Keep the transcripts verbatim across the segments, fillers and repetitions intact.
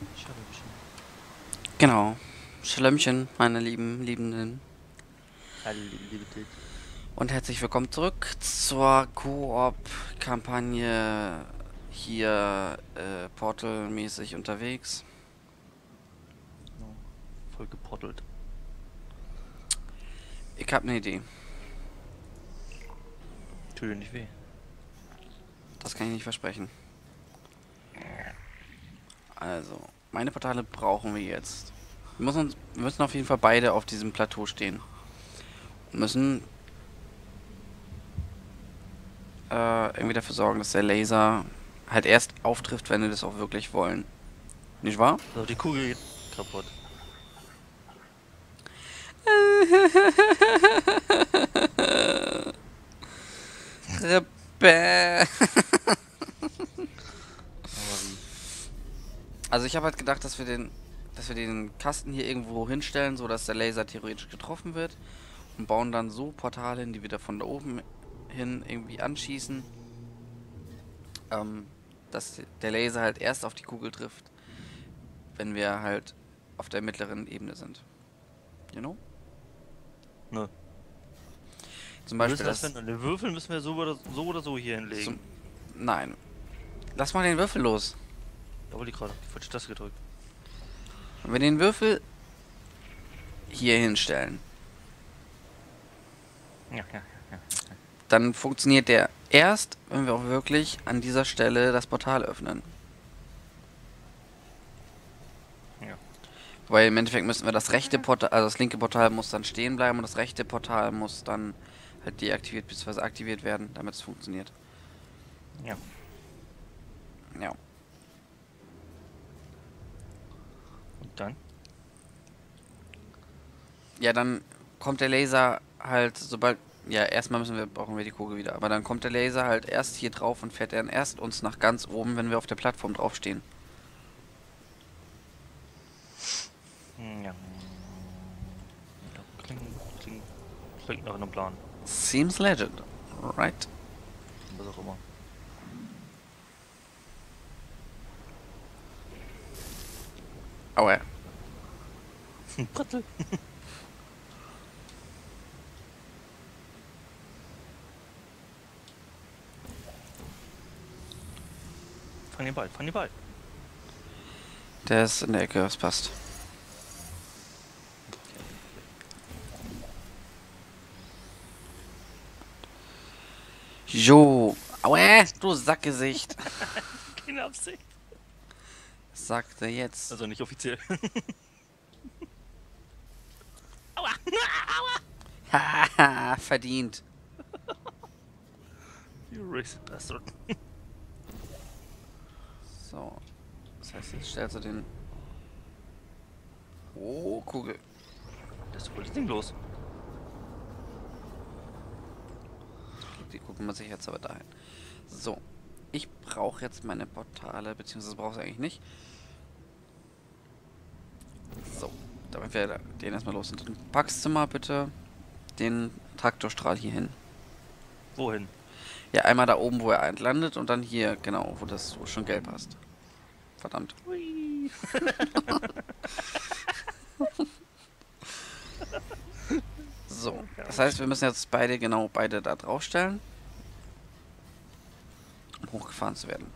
Schalömchen. Genau. Schlömmchen, meine lieben Liebenden. Hallo, liebe Dit. Und herzlich willkommen zurück zur Koop-Kampagne hier äh, Portal-mäßig unterwegs. Genau. Voll gepottelt. Ich habe eine Idee. Tut dir nicht weh. Das kann ich nicht versprechen. Also, meine Portale brauchen wir jetzt. Wir müssen, wir müssen auf jeden Fall beide auf diesem Plateau stehen. Und müssen äh, irgendwie dafür sorgen, dass der Laser halt erst auftrifft, wenn wir das auch wirklich wollen. Nicht wahr? Also die Kugel geht kaputt. Rebell. Aber wie? Also ich habe halt gedacht, dass wir den, dass wir den Kasten hier irgendwo hinstellen, so dass der Laser theoretisch getroffen wird und bauen dann so Portale hin, die wir da von da oben hin irgendwie anschießen, ähm, dass der Laser halt erst auf die Kugel trifft, wenn wir halt auf der mittleren Ebene sind. You know? Nö. Zum Wie willst Beispiel du das das. finden? Den Würfel müssen wir so oder so, oder so hier hinlegen. Zum, nein. Lass mal den Würfel los. Da wollte ich gerade die falsche Taste gedrückt. Wenn wir den Würfel hier hinstellen, Ja, ja, ja. dann funktioniert der erst, wenn wir auch wirklich an dieser Stelle das Portal öffnen. Ja. Weil im Endeffekt müssen wir das rechte Portal, also das linke Portal muss dann stehen bleiben und das rechte Portal muss dann halt deaktiviert bzw. aktiviert werden, damit es funktioniert. Ja. Ja. Und dann? Ja, dann kommt der Laser halt, sobald. Ja, erstmal müssen wir, brauchen wir die Kugel wieder. Aber dann kommt der Laser halt erst hier drauf und fährt dann erst uns nach ganz oben, wenn wir auf der Plattform draufstehen. Ja. Ja, klingt, klingt, klingt nach einem Plan. Seems legend, right? Was auch immer. Aua. Brattel. Fang den Ball, fang den Ball. Der ist in der Ecke, das passt. Jo. Aua, du Sackgesicht. Keine Absicht. Sagte jetzt. Also nicht offiziell. Haha, verdient. You racist bastard. So. Das heißt, jetzt stellst du den. Oh, Kugel. Das ist wohl das Ding los. Die gucken wir sich jetzt aber dahin. So. Ich brauche jetzt meine Portale, beziehungsweise brauche ich eigentlich nicht. So. Damit wir den erstmal los sind. Dann packst du mal bitte den Traktorstrahl hier hin. Wohin? Ja, einmal da oben, wo er landet und dann hier, genau, wo das wo schon gelb hast. Verdammt. Hui. So. Das heißt, wir müssen jetzt beide, genau, beide da draufstellen, um hochgefahren zu werden.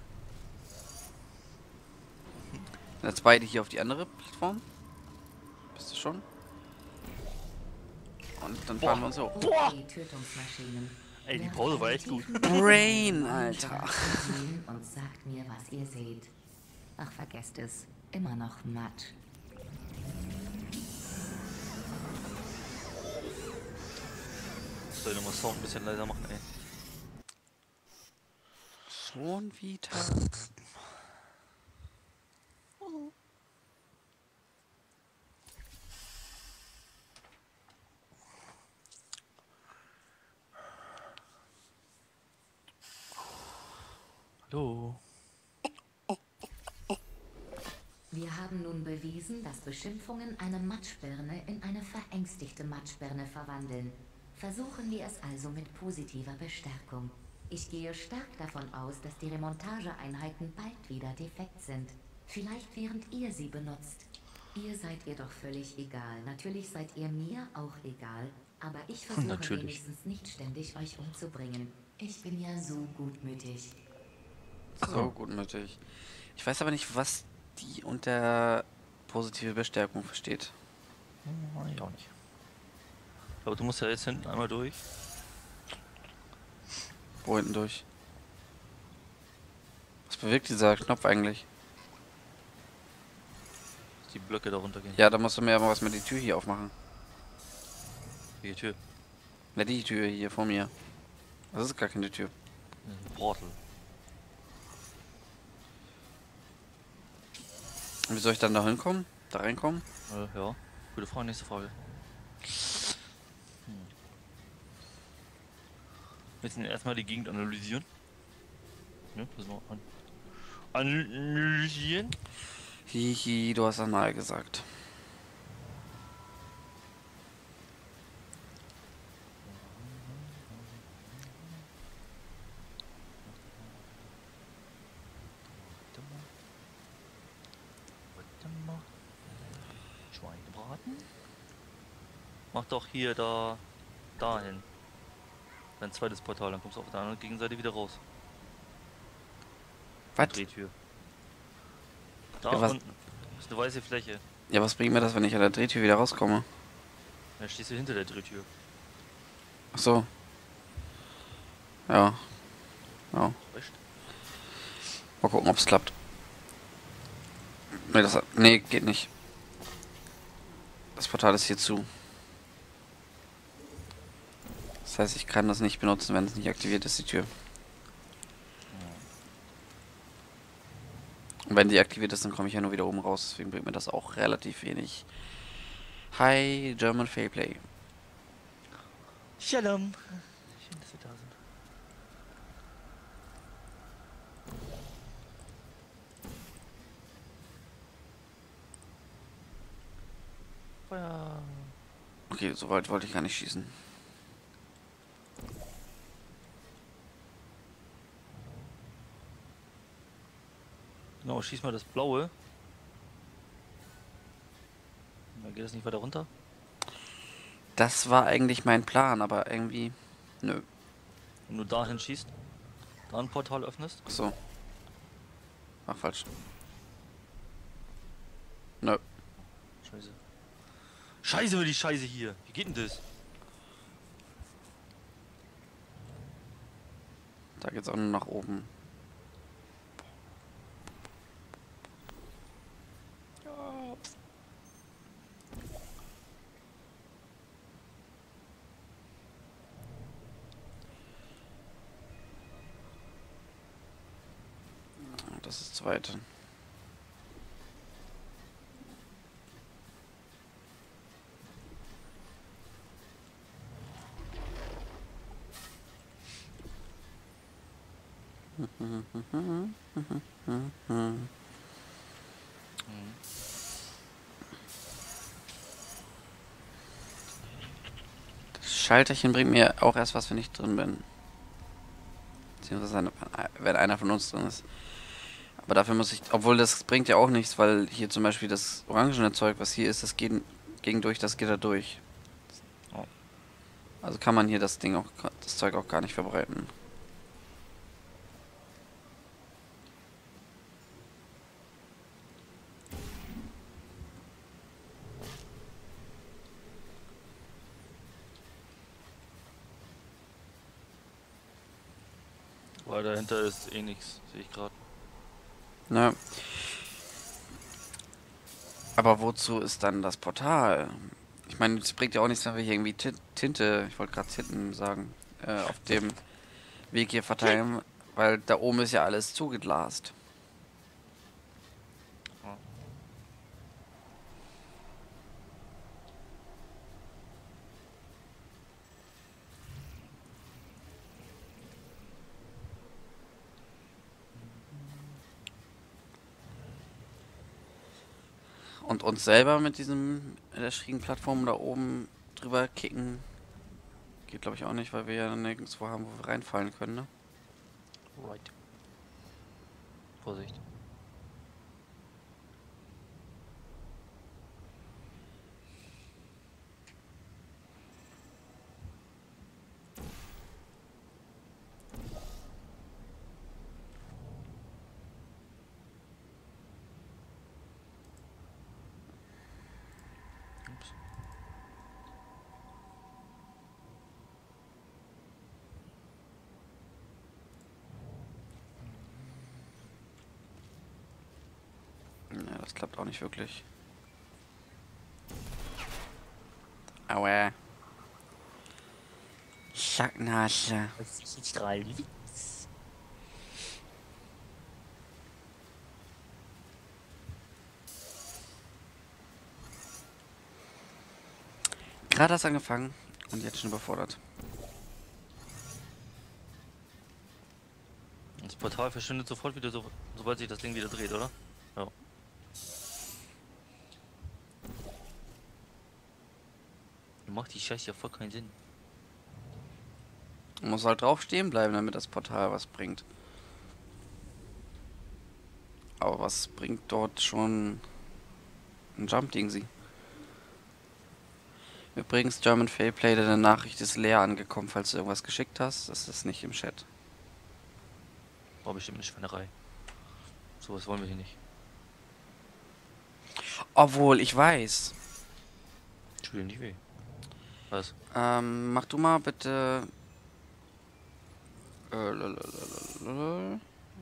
Jetzt beide hier auf die andere Plattform. Bist du schon? Und dann fahren wir uns hoch. Boah! Okay, Tötungsmaschinen. Ey, die Werft Pause war einen echt gut. tiefen Blick Brain, in den Alter. Sehen und sagt mir, was ihr seht. Ach, vergesst es. Immer noch Matsch. Soll ich nochmal Sound ein bisschen leiser machen, ey. Schon wieder. Hallo. Wir haben nun bewiesen, dass Beschimpfungen eine Matschbirne in eine verängstigte Matschbirne verwandeln. Versuchen wir es also mit positiver Bestärkung. Ich gehe stark davon aus, dass die Remontageeinheiten bald wieder defekt sind. Vielleicht während ihr sie benutzt. Ihr seid ihr doch völlig egal. Natürlich seid ihr mir auch egal. Aber ich versuche Natürlich. wenigstens nicht ständig euch umzubringen. Ich bin ja so gutmütig. So gutmütig. Ich weiß aber nicht, was die unter positive Bestärkung versteht. Hm, ich auch nicht. Aber du musst ja jetzt hinten einmal durch. Wo hinten durch? Was bewirkt dieser Knopf eigentlich? Dass die Blöcke da runtergehen. Ja, da musst du mir aber was mit die Tür hier aufmachen. Die Tür. Ne, die Tür hier vor mir. Das ist gar keine Tür. Ein Portal. Und wie soll ich dann da hinkommen? Da reinkommen? Äh, ja. Gute Frage, nächste Frage. Hm. Wir müssen erstmal die Gegend analysieren. Ne, müssen wir an analysieren. Hihi, du hast einmal gesagt. Warte mal. Warte mal. Schweinebraten? Mach doch hier da dahin. Dein zweites Portal, dann kommst du auf der anderen Gegenseite wieder raus. Was? Drehtür. Da Ja, was- unten ist eine weiße Fläche. Ja, was bringt mir das, wenn ich an der Drehtür wieder rauskomme? Dann stehst du hinter der Drehtür. Ach so. Ja. Ja. Recht. Mal gucken, ob es klappt. Nee, das, nee, geht nicht. Das Portal ist hier zu. Das heißt, ich kann das nicht benutzen, wenn es nicht aktiviert ist, die Tür. Und wenn die aktiviert ist, dann komme ich ja nur wieder oben raus. Deswegen bringt mir das auch relativ wenig. Hi, German Fairplay. Shalom. Schön, dass wir da sind. Feuer. Okay, so weit wollte ich gar nicht schießen. Genau, schieß mal das Blaue. Dann geht das nicht weiter runter. Das war eigentlich mein Plan, aber irgendwie... Nö. Wenn du dahin schießt, da ein Portal öffnest. Ach so. Ach, falsch. Nö. Scheiße. Scheiße, die Scheiße hier. Wie geht denn das? Da geht's auch nur nach oben. Das ist das zweite. Das Schalterchen bringt mir auch erst was, wenn ich drin bin. Beziehungsweise wenn einer von uns drin ist. Aber dafür muss ich, obwohl das bringt ja auch nichts, weil hier zum Beispiel das orangene Zeug, was hier ist, das geht ging durch das Gitter durch. Oh. Also kann man hier das Ding auch, das Zeug auch gar nicht verbreiten. Weil dahinter ist eh nichts, sehe ich gerade. Ne. Aber wozu ist dann das Portal? Ich meine, es bringt ja auch nichts, wenn wir hier irgendwie Ti- Tinte, ich wollte gerade Tinten sagen, äh, auf dem Weg hier verteilen, weil da oben ist ja alles zugeglast. Ja. Und uns selber mit diesem äh, der schrägen Plattform da oben drüber kicken, geht glaube ich auch nicht, weil wir ja nirgendwo haben, wo wir reinfallen können, ne? Right. Vorsicht. Ja, das klappt auch nicht wirklich. Aua. Sacknase. Das ist jetzt drei. Gerade hast angefangen und jetzt schon überfordert. Das Portal verschwindet sofort wieder, so, sobald sich das Ding wieder dreht, oder? Ja. Macht die Scheiße ja voll keinen Sinn. Man muss halt drauf stehen bleiben, damit das Portal was bringt. Aber was bringt dort schon ein Jump-Ding sie? Übrigens, German Fairplay, deine Nachricht ist leer angekommen, falls du irgendwas geschickt hast. Das ist nicht im Chat. War bestimmt eine Schweinerei. Sowas wollen wir hier nicht. Obwohl, ich weiß. Tut dir nicht weh. Was? Ähm, mach du mal bitte... Äh, lalalala.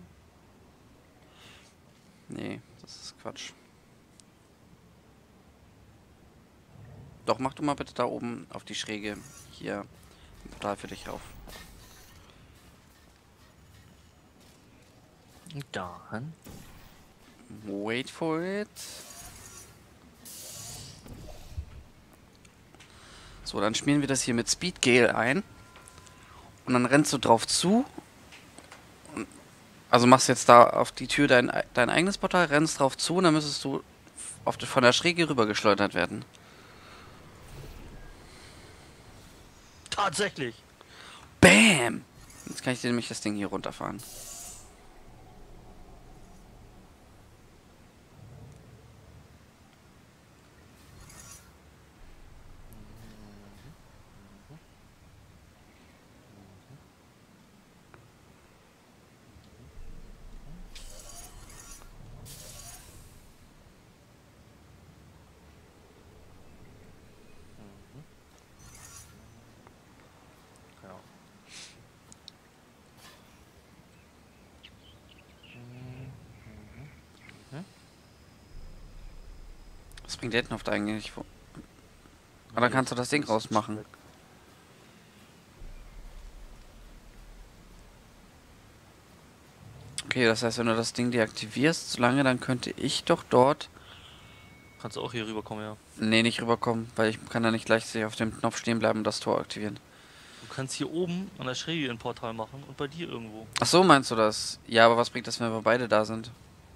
Nee, das ist Quatsch. Doch, mach du mal bitte da oben auf die Schräge hier ein Portal für dich rauf. Dann. Wait for it. So, dann schmieren wir das hier mit Speedgel ein. Und dann rennst du drauf zu. Und also machst jetzt da auf die Tür dein, dein eigenes Portal, rennst drauf zu und dann müsstest du auf die, von der Schräge rüber geschleudert werden. Tatsächlich! Bam! Jetzt kann ich dir nämlich das Ding hier runterfahren. Ja. Was bringt der denn auf der eigentlich vor? Aber dann kannst du das Ding rausmachen. Okay, das heißt, wenn du das Ding deaktivierst, solange, dann könnte ich doch dort... Kannst du auch hier rüberkommen, ja. Nee, nicht rüberkommen, weil ich kann da nicht gleichzeitig auf dem Knopf stehen bleiben und das Tor aktivieren. Du kannst hier oben an der Schräge ein Portal machen und bei dir irgendwo. Ach so, meinst du das? Ja, aber was bringt das, wenn wir beide da sind? Äh,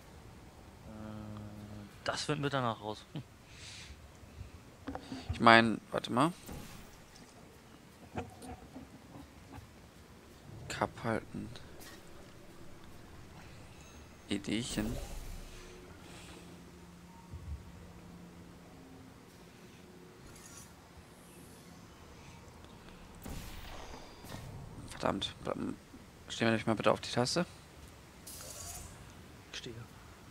das finden wir danach raus. Hm. Ich meine, warte mal. Cup halten. Ideechen. Verdammt. Stehen wir nicht mal bitte auf die Taste. Ich stehe.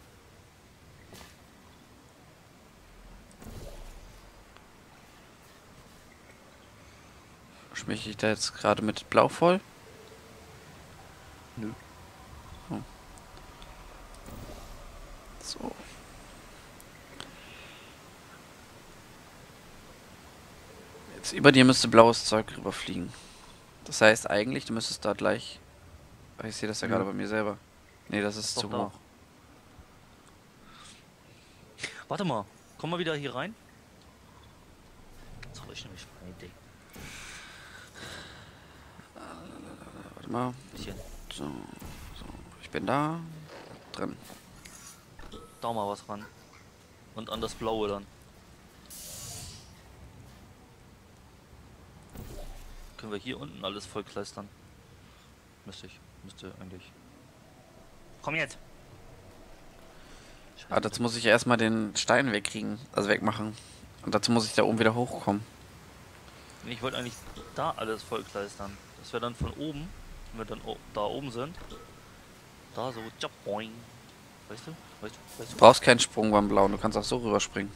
Schmecke ich da jetzt gerade mit Blau voll? Nö. Oh. So. Jetzt über dir müsste blaues Zeug rüberfliegen. Das heißt eigentlich, du müsstest da gleich... Oh, ich sehe das ja Ja. gerade bei mir selber. Nee, das ist Doch, zu da. hoch. Warte mal, komm mal wieder hier rein. Jetzt hab ich nämlich eine Idee. Warte mal. Bisschen. So, so. Ich bin da. Drin. Da mal was ran. Und an das Blaue dann. Können wir hier unten alles voll kleistern. Müsste ich. Müsste eigentlich. Komm jetzt! Ah, dazu muss ich erstmal den Stein wegkriegen. Also wegmachen. Und dazu muss ich da oben wieder hochkommen. Ich wollte eigentlich da alles voll kleistern. Das wäre dann von oben, wenn wir dann o- da oben sind. Da so, tschap, boing. Weißt du? Weißt du? Weißt Du du? brauchst keinen Sprung beim Blauen, du kannst auch so rüberspringen.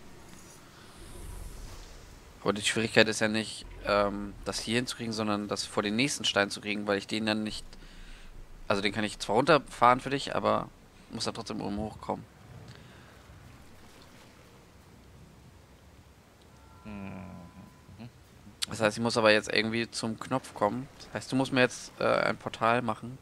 Aber die Schwierigkeit ist ja nicht, ähm, das hier hinzukriegen, sondern das vor den nächsten Stein zu kriegen, weil ich den dann nicht... Also den kann ich zwar runterfahren für dich, aber muss da trotzdem oben hochkommen. Das heißt, ich muss aber jetzt irgendwie zum Knopf kommen. Das heißt, du musst mir jetzt äh, ein Portal machen.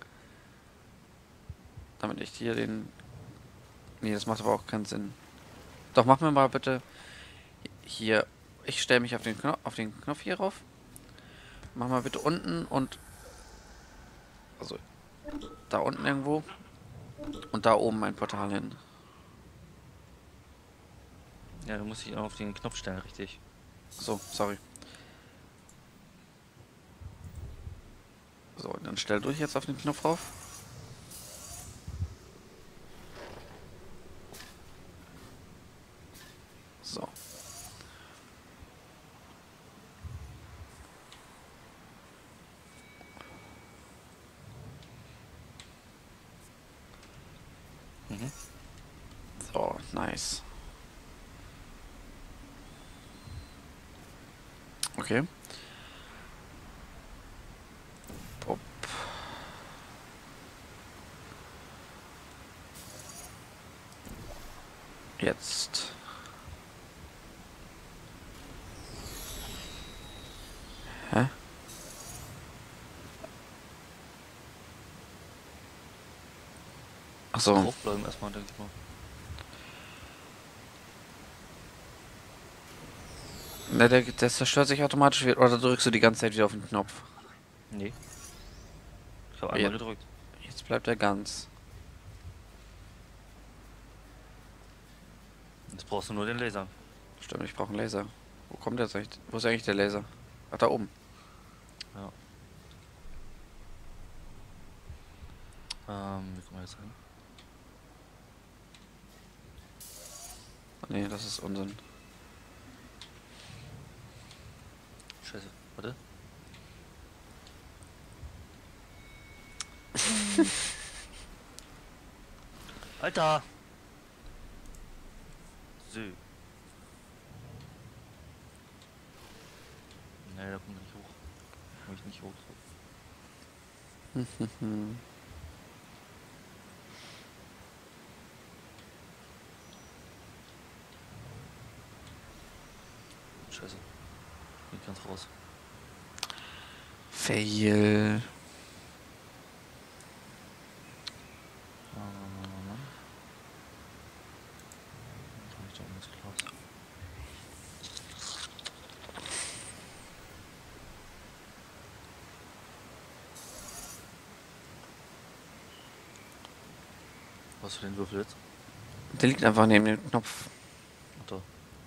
Damit ich hier den... Nee, das macht aber auch keinen Sinn. Doch, mach mir mal bitte hier... Ich stelle mich auf den Knopf, auf den Knopf hier rauf. Mach mal bitte unten und... Also, da unten irgendwo. Und da oben ein Portal hin. Ja, du musst dich auf den Knopf stellen, richtig. So, sorry. So, dann stell durch jetzt auf den Knopf rauf. So. Mhm. So, nice. Okay. Pop. Jetzt. Hä? Ach so. Draufbleiben erstmal, denke ich mal. Ne, der, der zerstört sich automatisch wieder. Oder drückst du die ganze Zeit wieder auf den Knopf? Nee. Ich habe einmal Ja. gedrückt. Jetzt bleibt er ganz. Jetzt brauchst du nur den Laser. Stimmt, ich brauche einen Laser. Wo kommt der jetzt eigentlich? Wo ist eigentlich der Laser? Ach, da oben. Ja. Ähm, wie kommen wir jetzt hin? Nee, das ist Unsinn. Scheiße, warte. Alter! So. Nee, da kommt er nicht hoch. Komm ich nicht hoch. Scheiße. Bin ganz raus. Fail. Was für den Würfel jetzt? Der liegt einfach neben dem Knopf. Ach da.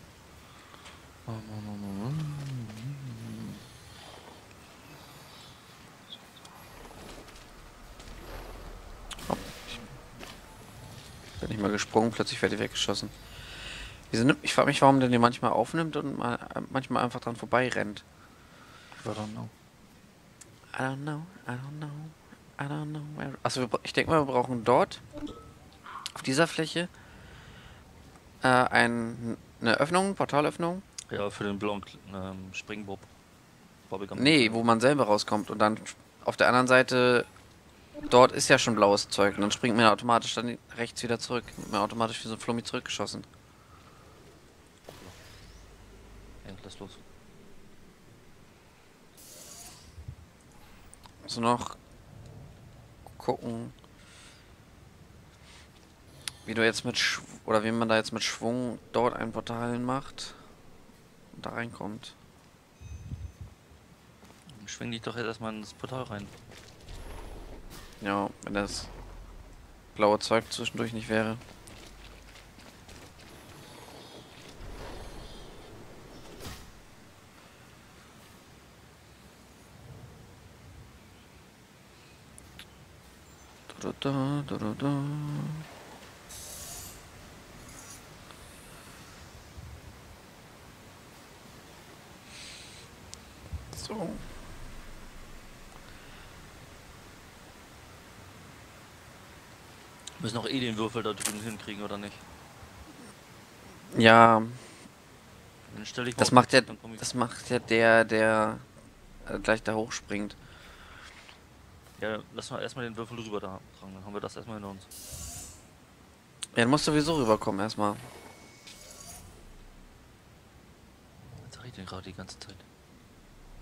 Bin ich mal gesprungen, plötzlich werde ich weggeschossen. Wieso nimmt, ich frage mich, warum der den manchmal aufnimmt und mal, äh, manchmal einfach dran vorbei rennt. I don't know. I don't know, I don't know, I don't know where... Achso, wir bra- ich denke mal, wir brauchen dort, auf dieser Fläche, äh, ein, eine Öffnung, Portalöffnung. Ja, für den blauen ähm, Springbob. Bubblegum. Nee, wo man selber rauskommt und dann auf der anderen Seite, dort ist ja schon blaues Zeug und dann springt man automatisch dann rechts wieder zurück. Wird man automatisch wie so ein Flummi zurückgeschossen. Ja, lass los. So noch gucken, wie du jetzt mit Schw oder wie man da jetzt mit Schwung dort ein Portal hinmacht und da reinkommt. Schwing dich doch jetzt erstmal ins Portal rein. Ja, wenn das blaue Zeug zwischendurch nicht wäre. Da, da, da, da, da. So. Wir müssen auch eh den Würfel da drüben hinkriegen, oder nicht? Ja, Dann stell dich mal das auf macht den ja, Knopf, dann komm ich- das macht ja der, der äh, gleich da hochspringt. Ja, lass mal erstmal den Würfel drüber da tragen, dann haben wir das erstmal hinter uns. Ja, dann musst du sowieso rüberkommen erstmal. Was sag ich denn gerade die ganze Zeit?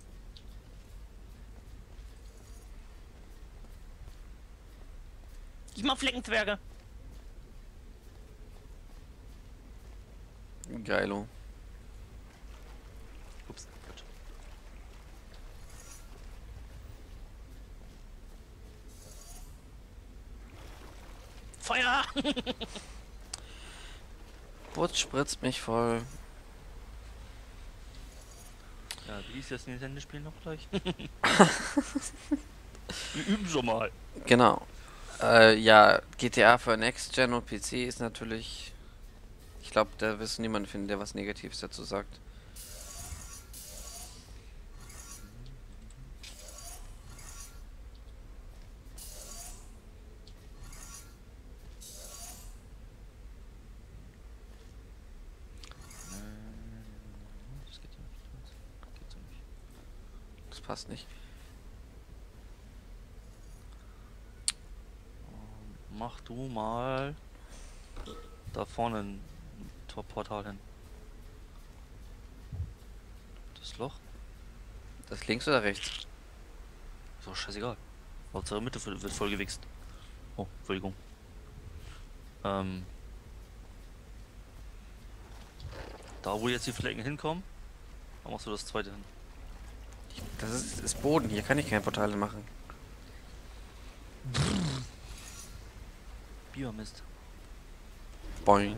Ich mach Fleckenzwerge. Geilo. Ups, Quatsch. Feuer! Butz spritzt mich voll. Ja, wie ist das Nintendo-Spiel noch gleich? Wir üben schon mal. Genau. Äh, ja, G T A für Next Gen und P C ist natürlich... Ich glaube, da wirst du niemanden finden, der was Negatives dazu sagt. Das geht so nicht. Das geht so nicht. Das passt nicht. Mach du mal da vorne ein Tor-Portal hin. Das Loch? Das links oder rechts? Ist doch scheißegal. Hauptsache Mitte wird voll gewichst. Oh, Entschuldigung. Ähm. Da wo jetzt die Flecken hinkommen, da machst du das zweite hin. Das ist, ist Boden. Hier kann ich kein Portal machen. Biomist. Boing.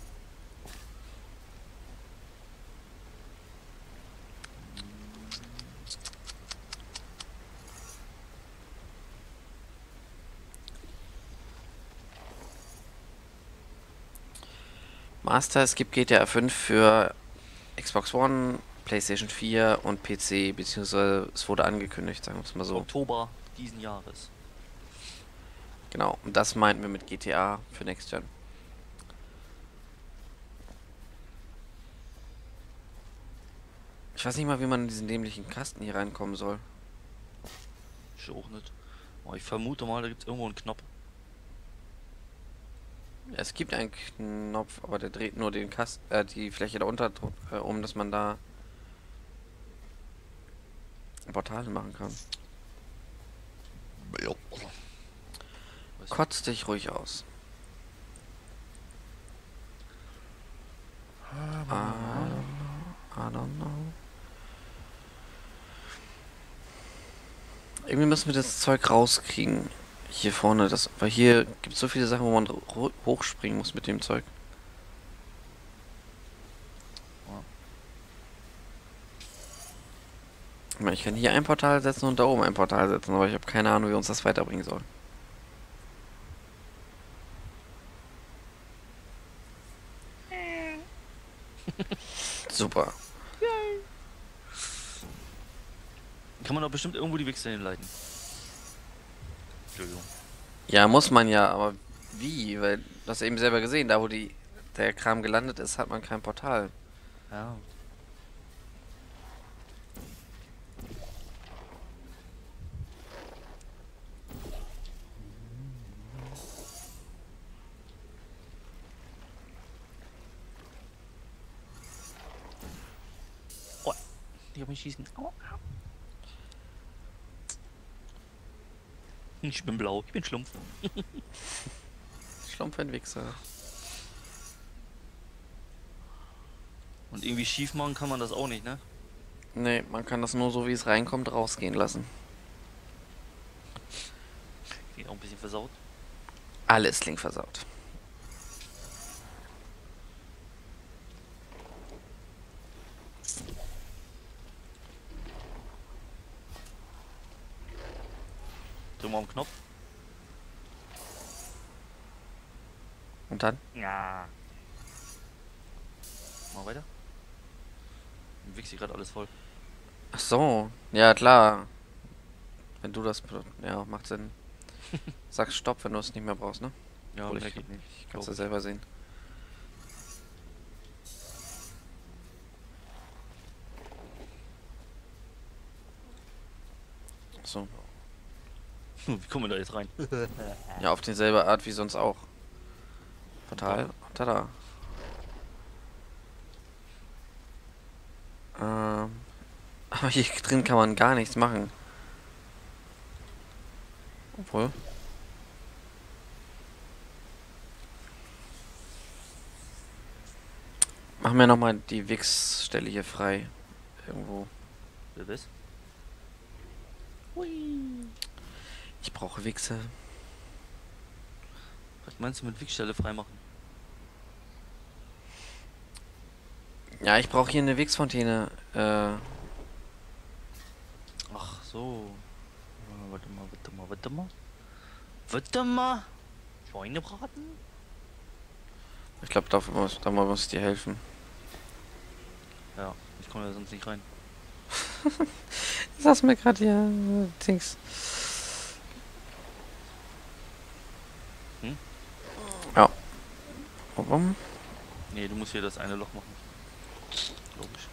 Master, es gibt G T A fünf für Xbox One, PlayStation vier und P C, beziehungsweise es wurde angekündigt, sagen wir es mal so. Oktober diesen Jahres. Genau, und das meinten wir mit G T A für Next Gen. Ich weiß nicht mal, wie man in diesen dämlichen Kasten hier reinkommen soll. Ich auch nicht. Oh, ich vermute mal, da gibt es irgendwo einen Knopf. Ja, es gibt einen Knopf, aber der dreht nur den Kasten, äh, die Fläche darunter äh, um, dass man da Portale machen kann. Ja. Kotz dich ruhig aus. I don't know. I don't know. Irgendwie müssen wir das Zeug rauskriegen. Hier vorne, das, weil hier gibt es so viele Sachen, wo man hochspringen muss mit dem Zeug. Ja. Ich meine, ich kann hier ein Portal setzen und da oben ein Portal setzen, aber ich habe keine Ahnung, wie uns das weiterbringen soll. Super. Kann man doch bestimmt irgendwo die Wichser hinleiten. Entschuldigung. Ja, muss man ja, aber wie? Weil, du hast ja eben selber gesehen, da wo die der Kram gelandet ist, hat man kein Portal. Ja. Oh, ich hab mich schießen. Oh. Ich bin blau, ich bin Schlumpf. Schlumpf ein Wichser. Und irgendwie schief machen kann man das auch nicht, ne? Nee, man kann das nur so, wie es reinkommt, rausgehen lassen. Klingt auch ein bisschen versaut. Alles klingt versaut. Drück mal auf den Knopf. Und dann? Ja. Mal weiter. Dann wichse ich gerade alles voll. Ach so, ja klar. Wenn du das... Ja, macht Sinn. Sag Stopp, wenn du es nicht mehr brauchst, ne? Ja, Obwohl mehr ich, geht nicht. ich kann's glaub ja selber sehen. So. Wie kommen wir da jetzt rein? Ja, auf dieselbe Art wie sonst auch. Portal. Tada. Ähm. Aber hier drin kann man gar nichts machen. Obwohl. Mach mir nochmal die Wix-Stelle hier frei. Irgendwo. Wer bist? Hui. Ich brauche Wichse. Was meinst du mit Wegstelle freimachen? Ja, ich brauche hier eine Wix-Fontäne. Äh, Ach so. Ja, warte mal, warte mal, warte mal. Warte mal. Schweinebraten? ich glaube, da muss, da muss ich dir helfen. Ja, ich komme ja sonst nicht rein. Sag's mir gerade hier. Äh, Dings. Hm? Ja. Warum? Nee, du musst hier das eine Loch machen. Logisch.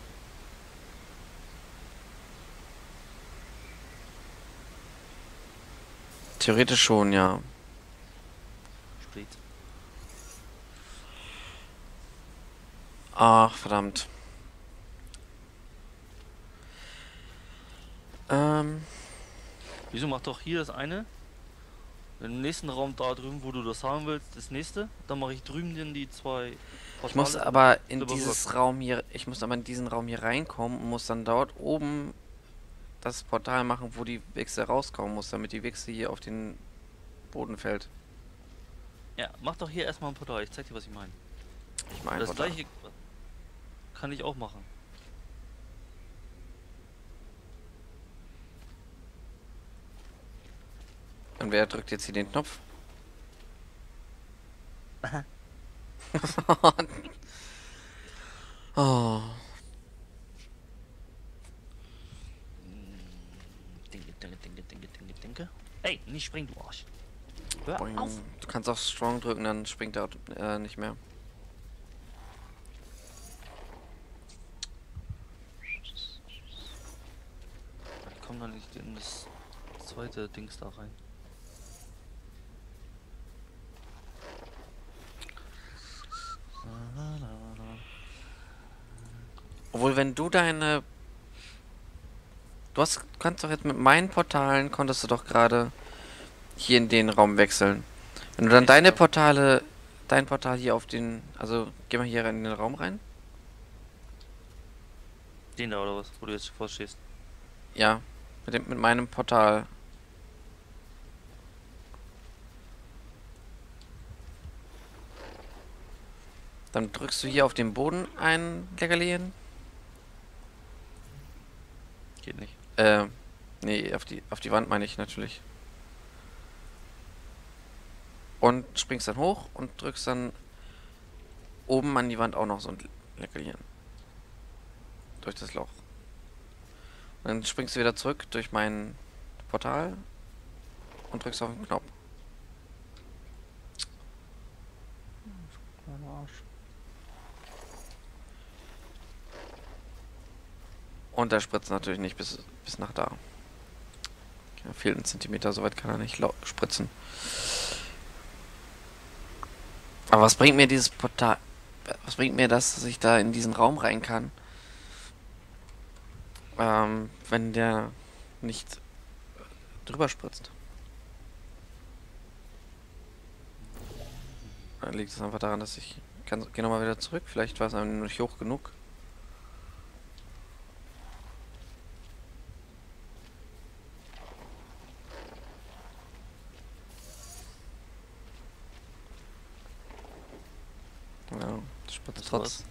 Theoretisch schon, ja. Spät. Ach, verdammt. Ähm, Wieso mach doch hier das eine? Im nächsten Raum da drüben, wo du das haben willst, das nächste. Dann mache ich drüben dann die zwei. ich muss Portale. aber in Drüber dieses Raum hier, ich muss aber in diesen Raum hier reinkommen und muss dann dort oben das Portal machen, wo die Wichse rauskommen muss, damit die Wichse hier auf den Boden fällt. Ja, mach doch hier erstmal ein Portal. Ich zeig dir, was ich meine. Ich meine, Das Portal. gleiche kann ich auch machen. Und wer drückt jetzt hier den Knopf? Oh. Dinge, dinge, dinge, dinge, dinge, dinge. Ey, nicht springen, du Arsch. Hör Boing. auf. Du kannst auch Strong drücken, dann springt er äh, nicht mehr. Ich komm doch nicht in das zweite Dings da rein. Obwohl, wenn du deine... Du hast, kannst doch jetzt mit meinen Portalen, konntest du doch gerade hier in den Raum wechseln. Wenn du dann Ja. deine Portale, dein Portal hier auf den... Also, geh mal hier in den Raum rein. Den da oder was, wo du jetzt vorstehst. Ja, mit, dem, mit meinem Portal. Dann drückst du hier auf den Boden ein Leckerli. Geht nicht. Äh, nee, auf die, auf die Wand meine ich natürlich. Und springst dann hoch und drückst dann oben an die Wand auch noch so ein Leckerli. Durch das Loch. Und dann springst du wieder zurück durch mein Portal und drückst auf den Knopf. Und der spritzt natürlich nicht bis, bis nach da. Ja, fehlt ein Zentimeter, soweit kann er nicht spritzen. Aber was bringt mir dieses Portal... Was bringt mir das, dass ich da in diesen Raum rein kann? Ähm, wenn der nicht drüber spritzt. Dann liegt es einfach daran, dass ich... Kann, geh nochmal wieder zurück. Vielleicht war es einfach nicht hoch genug. Ja, das spritzt Das trotz.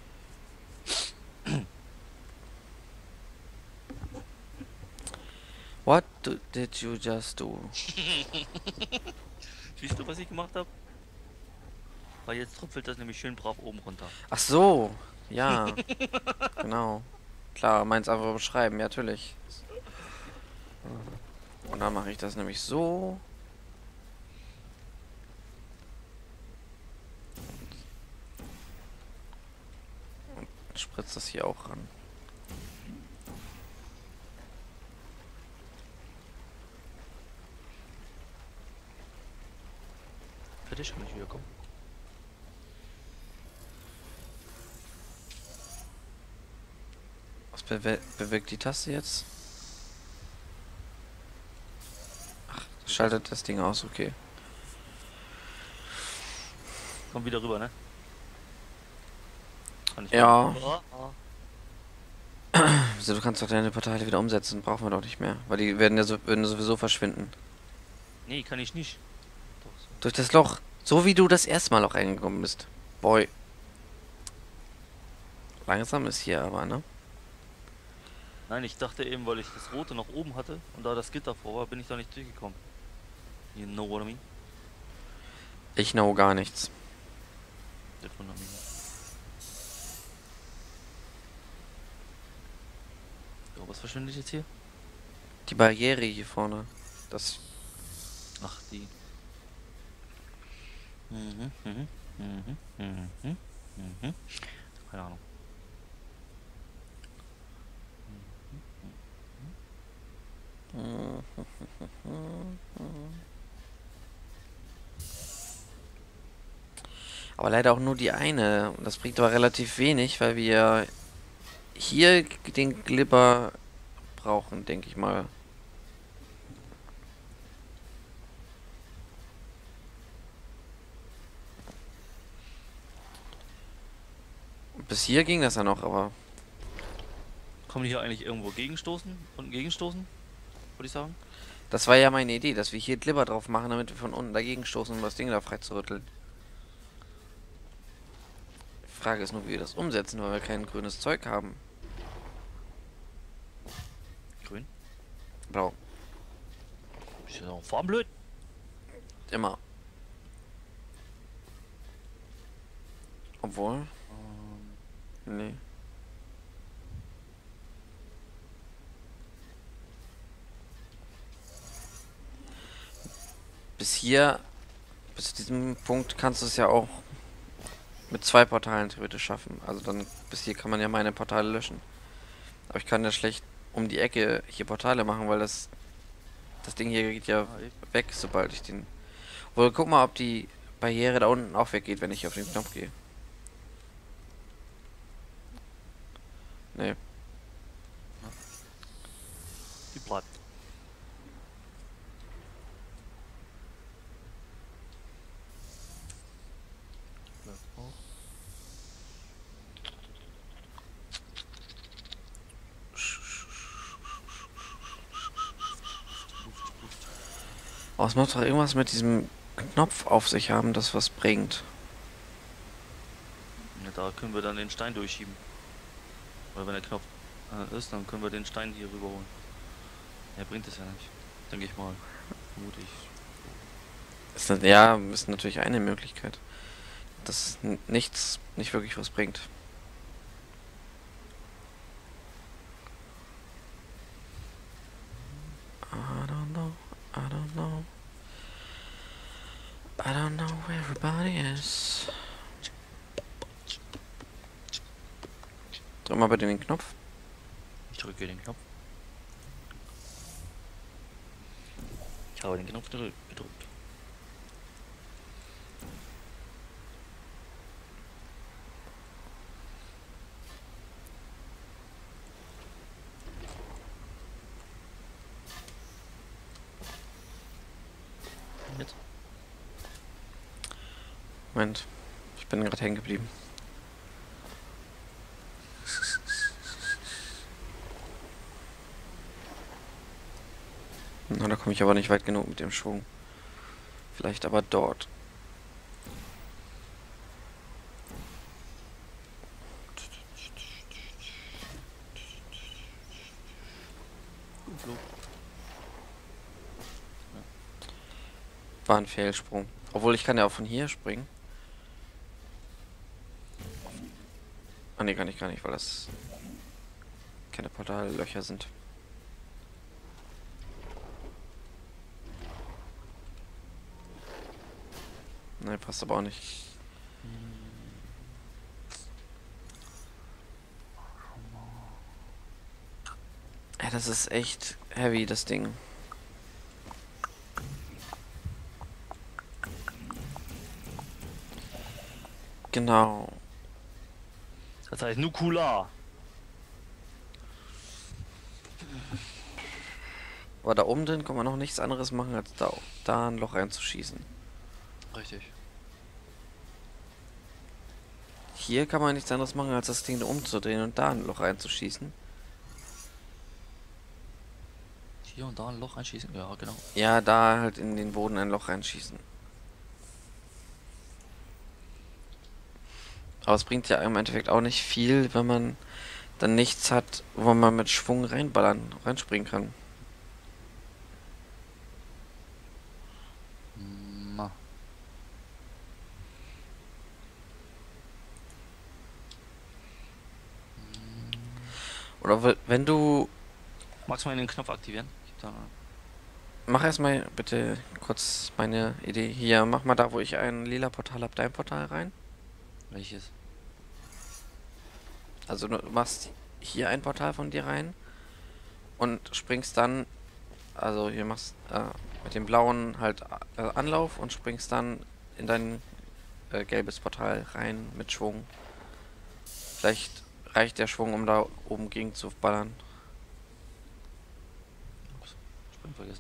What do, did you just do? Siehst du, was ich gemacht habe? Weil jetzt tröpfelt das nämlich schön brav oben runter. Ach so, ja, genau. Klar, meins einfach beschreiben, ja, natürlich. Und dann mache ich das nämlich so. Und spritzt das hier auch ran. Fertig, kann ich wieder kommen. Was bewe bewirkt die Taste jetzt? Ach, schaltet das Ding aus, okay. Komm wieder rüber, ne? Kann ich Ja. mal- Ah, ah. Also du kannst doch deine Portale wieder umsetzen, brauchen wir doch nicht mehr. Weil die werden ja so, würden sowieso verschwinden. Nee, kann ich nicht. Doch, so. Durch das Loch. So wie du das erste Mal auch reingekommen bist. Boy. Langsam ist hier aber, ne? Nein, ich dachte eben, weil ich das Rote noch oben hatte und da das Gitter vor war, bin ich da nicht durchgekommen. You know what I mean? Ich know gar nichts. Das wundert mich nicht. So, was verschwindet jetzt hier? Die Barriere hier vorne. Das. Ach, die. Mhm, mhm, mhm, mhm, mhm. Keine Ahnung. Aber leider auch nur die eine. Und das bringt aber relativ wenig, weil wir hier den Glibber brauchen, denke ich mal. Bis hier ging das ja noch, aber Kommen die hier eigentlich irgendwo gegenstoßen? Unten gegenstoßen? Würde ich sagen. das war ja meine Idee, dass wir hier Glibber drauf machen, damit wir von unten dagegen stoßen, um das Ding da frei zu rütteln. Die Frage ist nur, wie wir das umsetzen, weil wir kein grünes Zeug haben. Grün. Blau. Ist ja auch farbenblöd. Immer. Obwohl. Nee. Bis hier, bis zu diesem Punkt kannst du es ja auch mit zwei Portalen theoretisch schaffen. Also dann, bis hier kann man ja meine Portale löschen. Aber ich kann ja schlecht um die Ecke hier Portale machen, weil das das Ding hier geht ja Ah, eben. weg, sobald ich den... Oder guck mal, ob die Barriere da unten auch weggeht, wenn ich auf den Knopf gehe. Nee. Die bleibt. Bleibt auch. Oh, es muss doch irgendwas mit diesem Knopf auf sich haben, das was bringt. Ja, da können wir dann den Stein durchschieben. Oder wenn der Knopf äh, ist, dann können wir den Stein hier rüberholen. Ja, bringt es ja nicht. Denke ich mal. Vermute ich. Ist das, ja, ist natürlich eine Möglichkeit. Dass n- nichts, nicht wirklich was bringt. I don't know, I don't know. I don't know where everybody is. Drück mal bitte den Knopf. Ich drücke den Knopf. Ich habe den Knopf gedrückt. gedrückt. Jetzt. Moment, ich bin gerade hängen geblieben. Na, da komme ich aber nicht weit genug mit dem Schwung. Vielleicht aber dort. Flug. War ein Fehlsprung. Obwohl, ich kann ja auch von hier springen. Ah ne, kann ich gar nicht, weil das keine Portallöcher sind. Nein, passt aber auch nicht. Ja, das ist echt heavy, das Ding. Genau. Das heißt Nukula. Aber da oben drin kann man noch nichts anderes machen, als da, da ein Loch reinzuschießen. Richtig. hier kann man nichts anderes machen, als das Ding umzudrehen und da ein Loch reinzuschießen. Hier und da ein Loch einschießen, ja genau. Ja, da halt in den Boden ein Loch reinschießen. Aber es bringt ja im Endeffekt auch nicht viel, wenn man dann nichts hat, wo man mit Schwung reinballern, reinspringen kann. Na. Oder w- wenn du... Magst du mal den Knopf aktivieren? Ich hab da Mach erstmal bitte kurz meine Idee. Hier, mach mal da, wo ich ein lila Portal habe, dein Portal rein. welches? Also du machst hier ein Portal von dir rein und springst dann, also hier machst äh, mit dem blauen halt äh, Anlauf und springst dann in dein äh, gelbes Portal rein mit Schwung. Vielleicht reicht der Schwung, um da oben gegen zu ballern. Ups, Spring vergessen.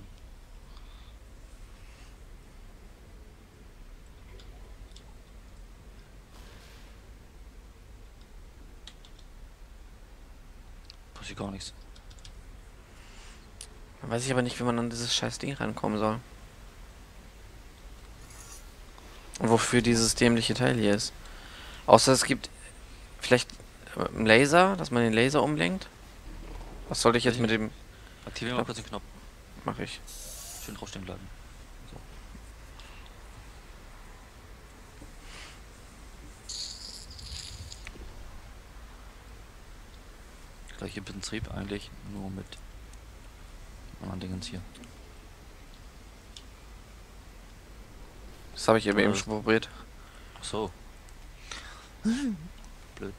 Passiert gar nichts. Dann weiß ich aber nicht, wie man an dieses scheiß Ding rankommen soll. Und wofür dieses dämliche Teil hier ist. Außer es gibt vielleicht äh, einen Laser, dass man den Laser umlenkt. Was soll ich jetzt mit dem... Aktivieren wir mal kurz den Knopf. Mach ich. Schön draufstehen bleiben. So. Gleiche Prinzip eigentlich, nur mit anderen Dingens hier. Das habe ich eben, Äh. eben schon probiert. Ach so. Blöd.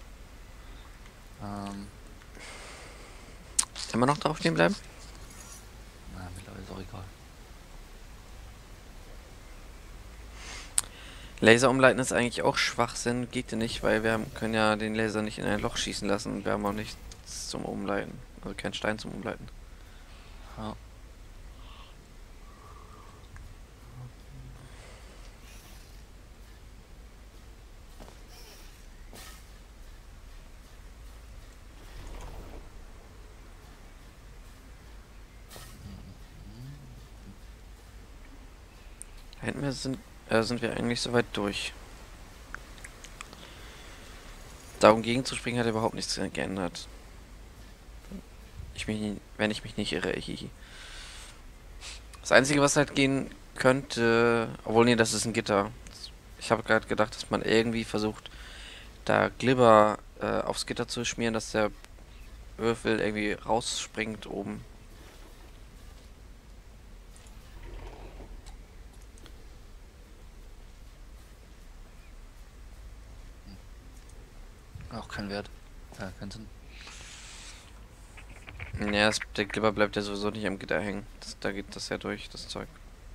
Ähm, Immer noch drauf stehen bleiben? na, mittlerweile ist auch egal. Laser umleiten ist eigentlich auch Schwachsinn. Geht ja nicht, weil wir haben, können ja den Laser nicht in ein Loch schießen lassen und wir haben auch nichts zum Umleiten. Also keinen Stein zum Umleiten. Ja. Da hinten wir sind, äh, sind wir eigentlich soweit durch. Darum gegenzuspringen hat überhaupt nichts geändert. Ich mich, wenn ich mich nicht irre, hihi. Das Einzige, was halt gehen könnte, obwohl nee, das ist ein Gitter. Ich habe gerade gedacht, dass man irgendwie versucht, da Glibber äh, aufs Gitter zu schmieren, dass der Würfel irgendwie rausspringt oben. Auch kein Wert. Ja, keinen Sinn. Ja, das, der Glibber bleibt ja sowieso nicht am Gitter hängen. Das, da geht das ja durch, das Zeug.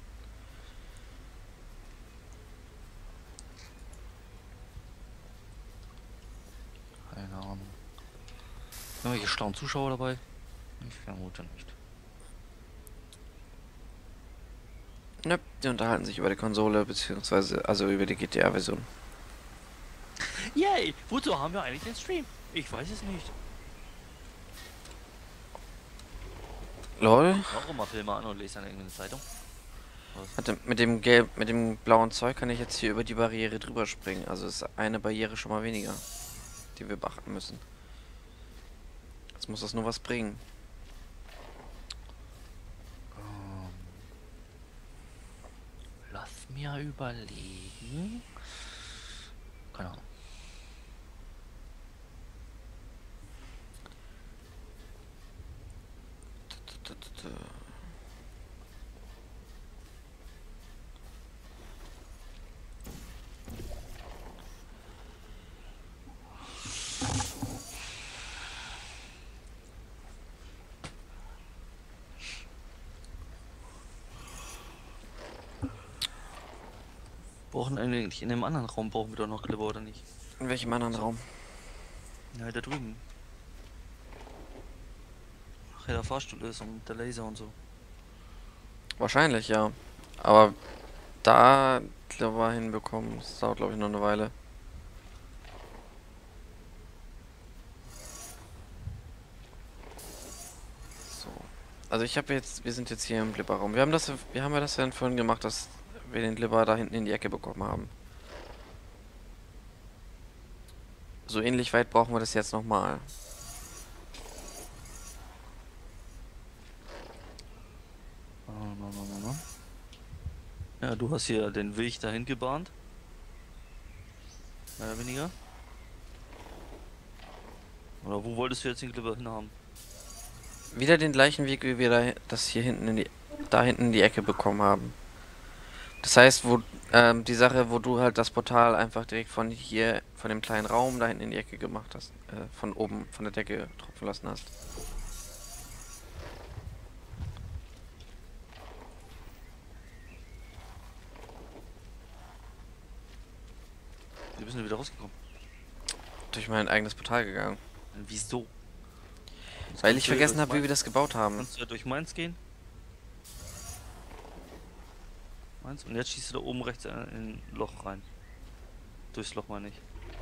Keine Ahnung. Irgendwelche schlauen Zuschauer dabei? Ich vermute nicht. Ne, die unterhalten sich über die Konsole, beziehungsweise, also über die G T A-Version. Yay! Wozu haben wir eigentlich den Stream? Ich weiß es nicht. Lol. Warum mal Filme an und lese dann irgendeine Zeitung? Was? Warte, mit dem gelb, mit dem blauen Zeug kann ich jetzt hier über die Barriere drüber springen. Also ist eine Barriere schon mal weniger, die wir beachten müssen. Jetzt muss das nur was bringen. Ähm, lass mir überlegen. Keine Ahnung. Brauchen eigentlich in dem anderen Raum brauchen wir doch noch Glibber oder nicht? In welchem anderen Raum? Ja, da drüben. Ach ja, der Fahrstuhl ist und der Laser und so. Wahrscheinlich, ja. Aber da Glibber hinbekommen, das dauert glaube ich noch eine Weile. Also ich habe jetzt, wir sind jetzt hier im Glibberraum. Wir haben das, wir haben ja das ja vorhin gemacht, dass wir den Glibber da hinten in die Ecke bekommen haben. So ähnlich weit brauchen wir das jetzt nochmal. Ja, du hast hier den Weg dahin gebahnt. Mehr oder weniger. Oder wo wolltest du jetzt den Glibber hinhaben? Wieder den gleichen Weg, wie wir da, das hier hinten in die, da hinten in die Ecke bekommen haben. Das heißt, wo, ähm, die Sache, wo du halt das Portal einfach direkt von hier, von dem kleinen Raum da hinten in die Ecke gemacht hast, äh, von oben, von der Decke tropfen lassen hast. Wie bist du wieder rausgekommen? Durch mein eigenes Portal gegangen. Wieso? Jetzt Weil kannst ich du ja vergessen durch habe, wie wir Mainz- das gebaut haben. Kannst du ja durch Mainz gehen? Mainz? Und jetzt schießt du da oben rechts in ein Loch rein. Durchs Loch meine ich.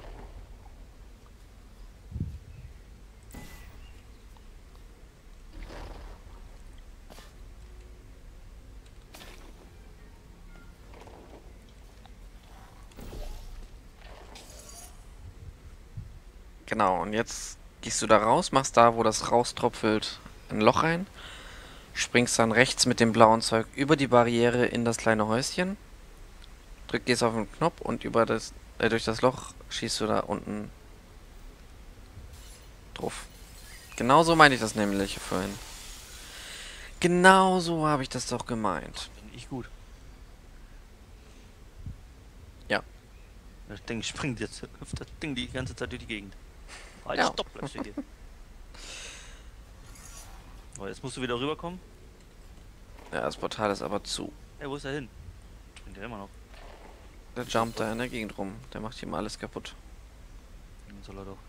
Genau, und jetzt gehst du da raus, machst da, wo das raustropfelt, ein Loch rein. Springst dann rechts mit dem blauen Zeug über die Barriere in das kleine Häuschen. Drück, gehst auf den Knopf und über das, äh, durch das Loch schießt du da unten drauf. Genauso meine ich das nämlich vorhin. Genauso habe ich das doch gemeint. Bin ich gut. Ja. Das Ding springt jetzt auf das Ding die ganze Zeit durch die Gegend. Halt, Ja. stopp, bleibst du hier. Aber jetzt musst du wieder rüberkommen. Ja, das Portal ist aber zu. Ey, wo ist er hin? Springt er immer noch. Der jumpt da in der Gegend rum. Der macht hier mal alles kaputt. Dann soll er doch.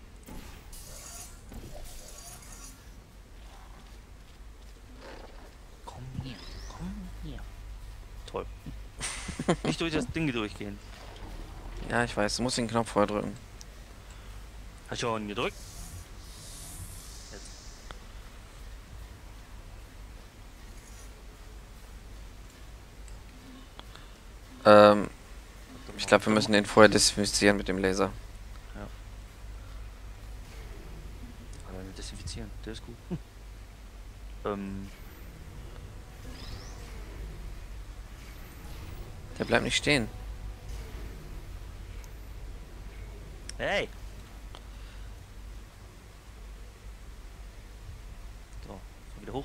Komm her, komm her. Toll. Nicht durch das Ding durchgehen. Ja, ich weiß. Du musst den Knopf vorher drücken. Hast du schon gedrückt? Jetzt. Ähm, ich glaube, wir müssen den vorher desinfizieren mit dem Laser. Aber desinfizieren, der ist gut. ähm, Der bleibt nicht stehen. hey! So, komm wieder hoch.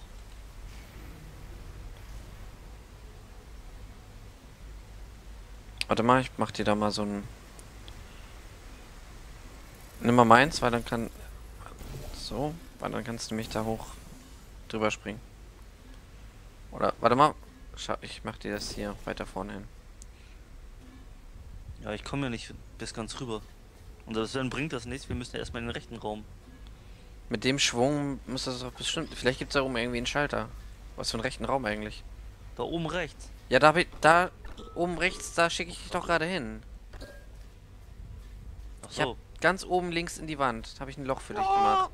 Warte mal, ich mach dir da mal so ein... Nimm mal meins, weil dann kann... So, weil dann kannst du mich da hoch drüber springen. Oder, warte mal. Schau, ich mach dir das hier weiter vorne hin. Ja, ich komme ja nicht bis ganz rüber. Und das dann bringt das nichts, wir müssen ja erstmal in den rechten Raum. Mit dem Schwung müsste das doch bestimmt... Vielleicht gibt es da oben irgendwie einen Schalter. Was für einen rechten Raum eigentlich? Da oben rechts. Ja, da, hab ich- da oben rechts, da schicke ich dich doch gerade hin. Ach Ich hab so. ganz oben links in die Wand, habe ich ein Loch für dich gemacht.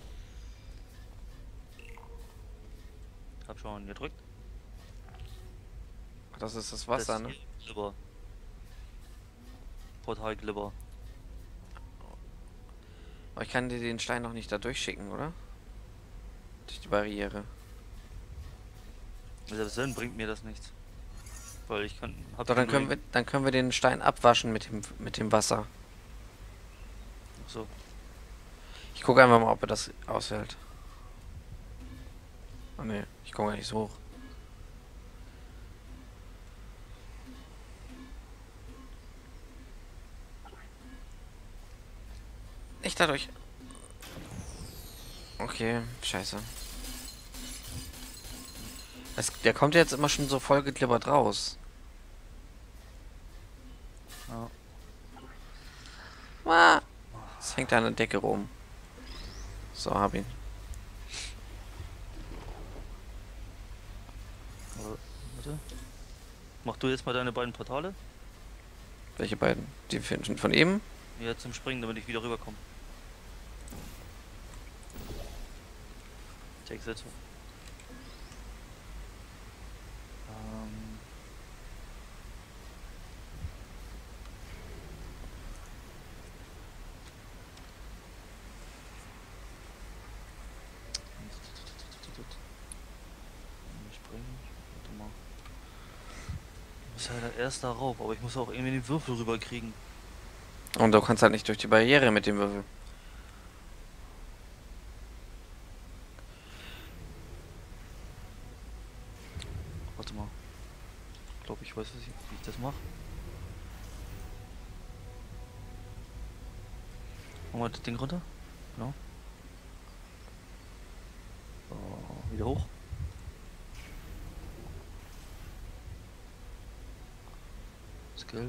Hab schon gedrückt. Das ist das Wasser, Das ne? hier, Glibber. Portal Glibber. Aber ich kann dir den Stein noch nicht da durchschicken, oder? Durch die Barriere. Selbst dann bringt mir das nichts. Weil ich kann. Hab Doch, ja dann nur können wir, den- dann können wir den Stein abwaschen mit dem, mit dem Wasser. Ach so. Ich gucke einfach mal, ob er das aushält. Oh ne, ich komme gar nicht so hoch. Nicht dadurch. Okay, scheiße. Es, der kommt ja jetzt immer schon so voll geklippert raus. Ja. Ah, es hängt da an der Decke rum. So, hab ihn. Aber, warte. Mach du jetzt mal deine beiden Portale? Welche beiden? Die von von eben? Ja, zum Springen, damit ich wieder rüberkomme. Take that. Ähm. Springen. Warte mal. Ich muss ja halt erst da rauf, aber ich muss auch irgendwie den Würfel rüberkriegen. Und du kannst halt nicht durch die Barriere mit dem Würfel. Warte mal. Ich glaube, ich weiß, was ich, wie ich das mache. Machen wir das Ding runter. Genau. So, wieder hoch. Das Gelbe.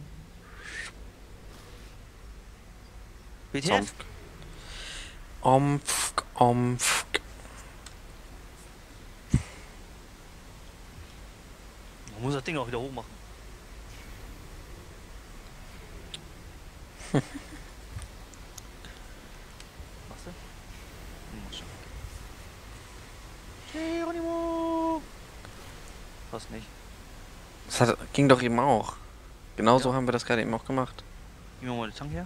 B T F! Ompf, ompf. Man muss das Ding auch wieder hoch machen. Machst du? Hm, mach schon. Geronimo! Passt nicht. Das hat, ging doch eben auch. Genauso Ja. haben wir das gerade eben auch gemacht. Gib mir mal die Zange her.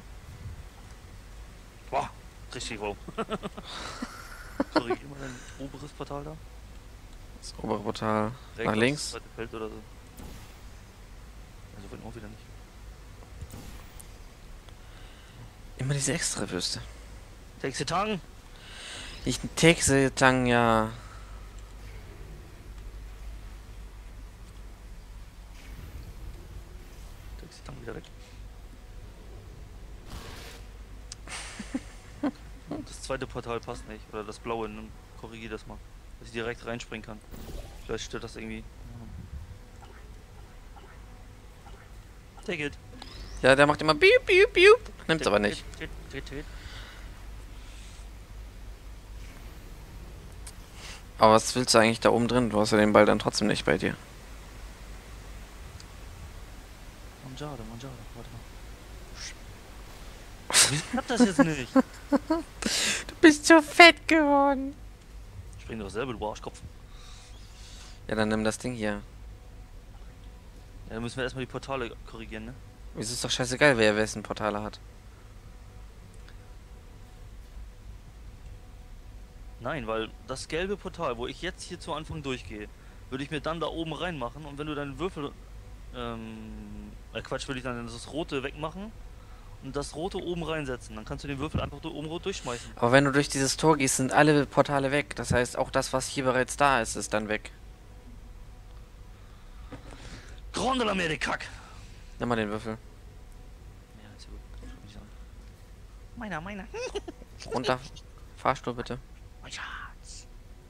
Boah, richtig wow. Korrigier mal dein oberes Portal da. Das obere Portal Direkt nach aufs links. zweite Feld oder so. Also wenn auch wieder nicht. Immer diese extra Würste. Texitang! Ich Texe Tang, ja. Texitang wieder weg. Das zweite Portal passt nicht. Oder das blaue, dann korrigier das mal. Dass ich direkt reinspringen kann. Vielleicht stört das irgendwie. Take it. Ja, der macht immer biep, biep, biep. Nimmt's aber nicht. Take it, take it, take it. Aber was willst du eigentlich da oben drin? Du hast ja den Ball dann trotzdem nicht bei dir. Mangiare, Mangiare, warte mal. Wieso klappt das jetzt nicht? Du bist so fett geworden. Spring doch selber, du Arschkopf. Ja, dann nimm das Ding hier. Ja, dann müssen wir erstmal die Portale korrigieren, ne? Es ist doch scheißegal, wer wessen Portale hat. Nein, weil das gelbe Portal, wo ich jetzt hier zu Anfang durchgehe, würde ich mir dann da oben reinmachen und wenn du deinen Würfel, ähm, äh Quatsch, würde ich dann das rote wegmachen und das rote oben reinsetzen. Dann kannst du den Würfel einfach oben rot durchschmeißen. Aber wenn du durch dieses Tor gehst, sind alle Portale weg. Das heißt, auch das, was hier bereits da ist, ist dann weg. Grande la mer de Kack! Nimm mal den Würfel. Ja, ist ja gut. Kann ich nicht sagen. Meiner, meiner. Runter. Fahrstuhl bitte. Mein Schatz.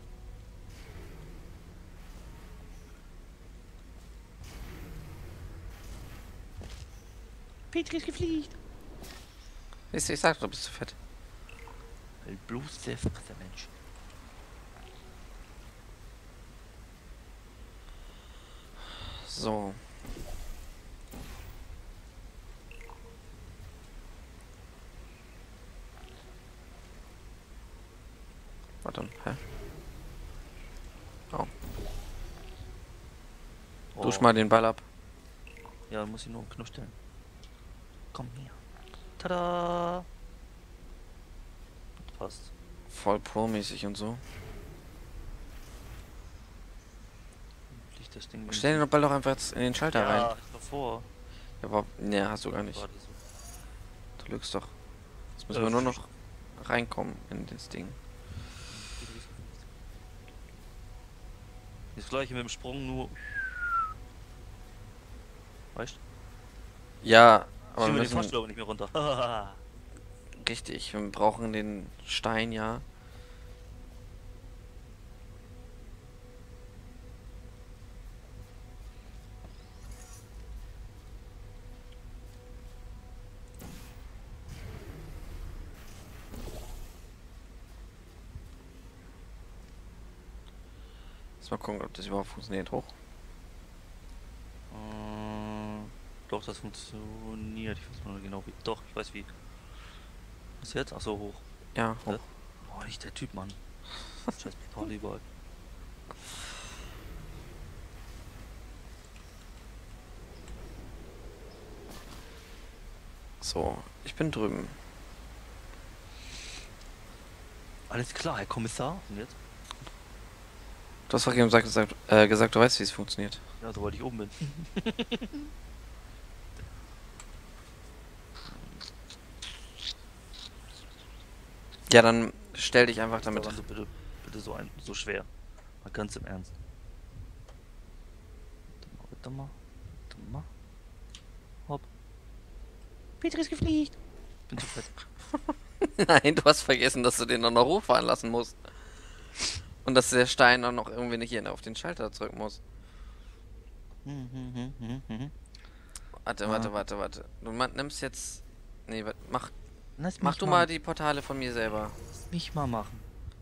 Petri ist gefliegt. Siehst du, ich sag, du bist zu fett. El Blues der Fresse, Mensch. So. Warte, hä? Oh. Dusch mal den Ball ab. Ja, dann muss ich nur einen Knopf stellen. Komm her. Tada! Passt. Voll pro-mäßig und so. Fliegt das Ding. Stell den Ball doch einfach jetzt in den Schalter ja, rein. davor. Ja, aber, ne, hast du gar nicht. Warte so. Du lügst doch. Jetzt müssen Ja, wir nur noch reinkommen in das Ding. Das gleiche mit dem Sprung, nur. Weißt du? Ja, Ich aber will wir mir den müssen, Fahrstuhl nicht mehr runter. richtig, wir brauchen den Stein, ja. Lass mal gucken, ob das überhaupt funktioniert. Hoch. Äh, doch, das funktioniert. Ich weiß nur genau wie. Doch, ich weiß wie. Was jetzt? Achso, hoch. Ja, hoch. Boah, nicht der Typ, Mann. Scheiß Portal überall. So, ich bin drüben. Alles klar, Herr Kommissar. Und jetzt? Du hast doch eben gesagt, gesagt, äh, gesagt, du weißt, wie es funktioniert. Ja, sobald ich oben bin. Ja, dann stell dich einfach damit. Also bitte, bitte so ein, so schwer. Mal ganz im Ernst. Warte mal, warte mal. Hopp. Petri ist gefliegt. Bin zu fett. Nein, du hast vergessen, dass du den noch noch hochfahren lassen musst. Und dass der Stein auch noch irgendwie nicht hier auf den Schalter drücken muss. Hm, hm, hm, hm, hm. Warte, Ah. warte, warte, warte. Du ma- nimmst jetzt. Nee, wat- mach, Lass mach mich du mal die Portale von mir selber. Lass mich mal machen.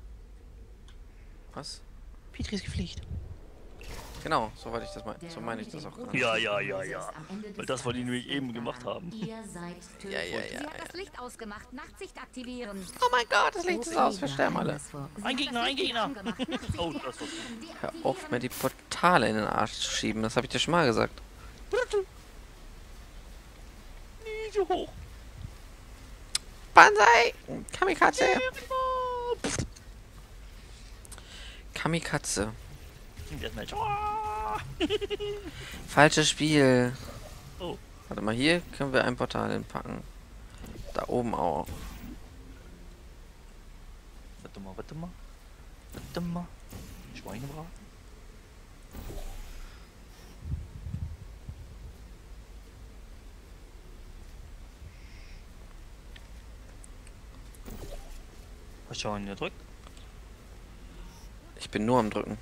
Was? Petri ist gefliegt. Genau, so wollte ich das mal. So meine ich das auch gerade. Ja, ja, ja, ja. Weil das wollte ich nämlich eben gemacht haben. Ihr seid tödlich. Ja, ja, ja, Sie hat ja. das Licht ausgemacht. Nachtsicht aktivieren. Oh mein Gott, das Licht ist aus, wir sterben alle. Ein Gegner, ein Gegner. Oh, das war's. Hör auf, mir die Portale in den Arsch zu schieben. Das habe ich dir schon mal gesagt. Nie so hoch. Banzai! Kamikaze! Kamikaze. Und erstmal. Falsches Spiel. Oh. Warte mal, hier können wir ein Portal hinpacken. Da oben auch. Warte mal, warte mal. Warte mal. Schweinebraten. Was schauen ihr drückt? Ich bin nur am Drücken.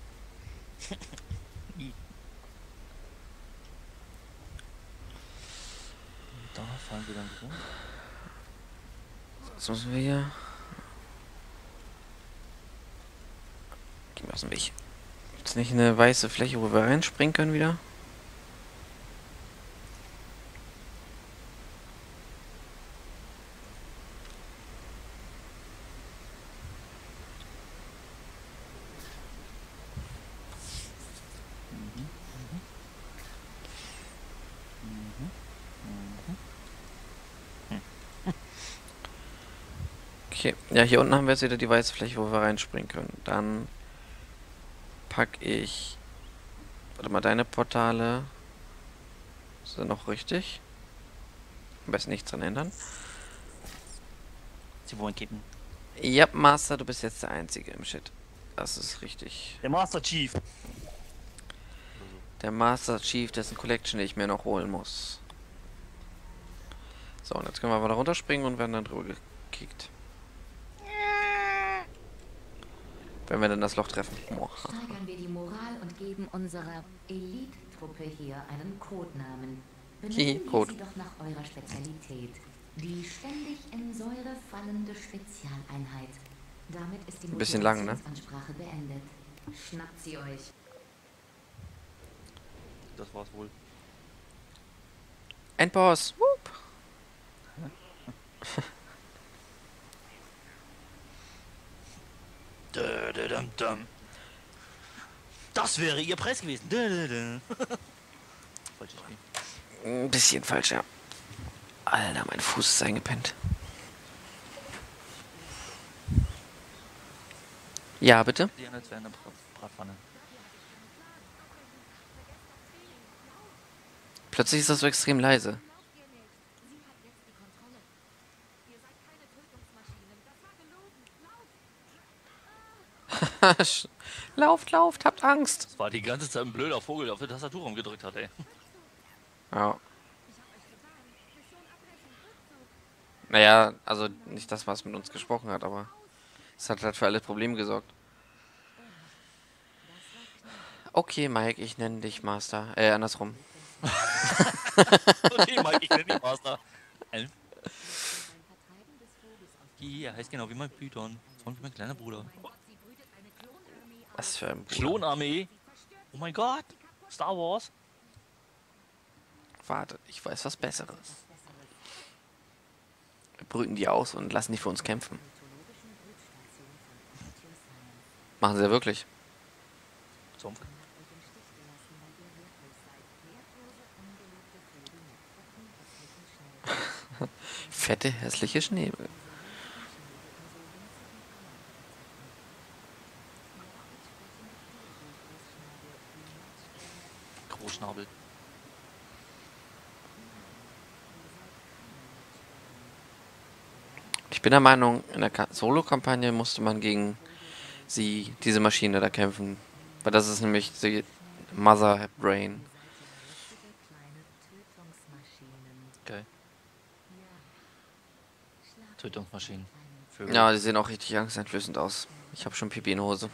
Da fallen wir dann rum. Jetzt müssen wir hier. Gehen wir aus dem Weg. Gibt's nicht eine weiße Fläche, wo wir reinspringen können wieder? Okay, ja, hier unten haben wir jetzt wieder die weiße Fläche, wo wir reinspringen können. Dann pack ich. Warte mal, deine Portale sind noch richtig. Am besten nichts dran ändern. Sie wollen kippen. Ja, Master, du bist jetzt der Einzige im Shit. Das ist richtig. Der Master Chief. Der Master Chief, dessen Collection die ich mir noch holen muss. So, und jetzt können wir aber da runterspringen und werden dann drüber gekickt. Wenn wir dann das Loch treffen. Boah. Steigern wir die Moral und geben unserer Elite-Truppe hier einen Codenamen. Hihi, Benennen wir Code. sie doch nach eurer Spezialität. Die ständig in Säure fallende Spezialeinheit. Damit ist die Ein bisschen lang, ne? Motivationsansprache beendet. Schnappt sie euch. Das war's wohl. Endboss! Whoop. Dö, dö, dum, dum. Das wäre ihr Preis gewesen. Dö, dö, dö. Falsches Spiel. Ein bisschen falsch, ja. Alter, mein Fuß ist eingepennt. Ja, bitte? Die als wäre eine Brat- Bratpfanne. Plötzlich ist das so extrem leise. Lauft, lauft, habt Angst. Das war die ganze Zeit ein blöder Vogel, der auf der Tastatur rumgedrückt hat, ey. Ja. Naja, also nicht das, was mit uns gesprochen hat, aber es hat halt für alle Probleme gesorgt. Okay, Mike, ich nenne dich Master. Äh, andersrum. Okay, Mike, ich nenne dich Master. Elf. Hier, heißt genau wie mein Python. So wie mein kleiner Bruder. Was für ein Bruder. Klonarmee. Oh mein Gott. Star Wars. Warte, ich weiß was Besseres. Wir brüten die aus und lassen die für uns kämpfen. Machen sie ja wirklich. Sumpf. Fette, hässliche Schnäbel. Großschnabel. Ich bin der Meinung, in der Ka- Solo-Kampagne musste man gegen sie, diese Maschine da kämpfen. Weil das ist nämlich die Mother Brain. Okay. Tötungsmaschinen. Vögel. Ja, die sehen auch richtig angsteinflößend aus. Ich habe schon Pipi in Hose.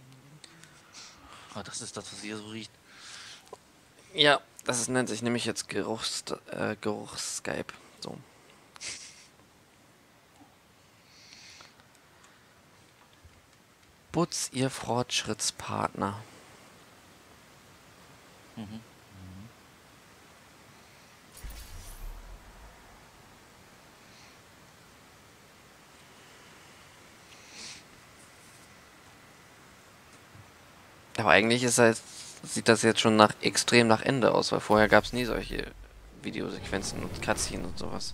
Ah, das ist das, was ihr so riecht. Ja, das ist, nennt sich nämlich jetzt Geruchs, äh, Geruchs-Skype. So. Butz, ihr Fortschrittspartner. Mhm. Aber eigentlich ist halt, sieht das jetzt schon nach extrem nach Ende aus, weil vorher gab es nie solche Videosequenzen und Cutscenes und sowas.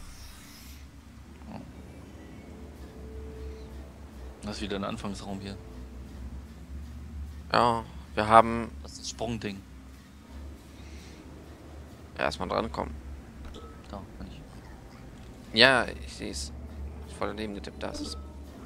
Das ist wieder ein Anfangsraum hier. Ja, wir haben Das ist das Sprungding. erstmal drankommen. Da, kann ich. Ja, ich sehe es. Voll daneben getippt, da ist es.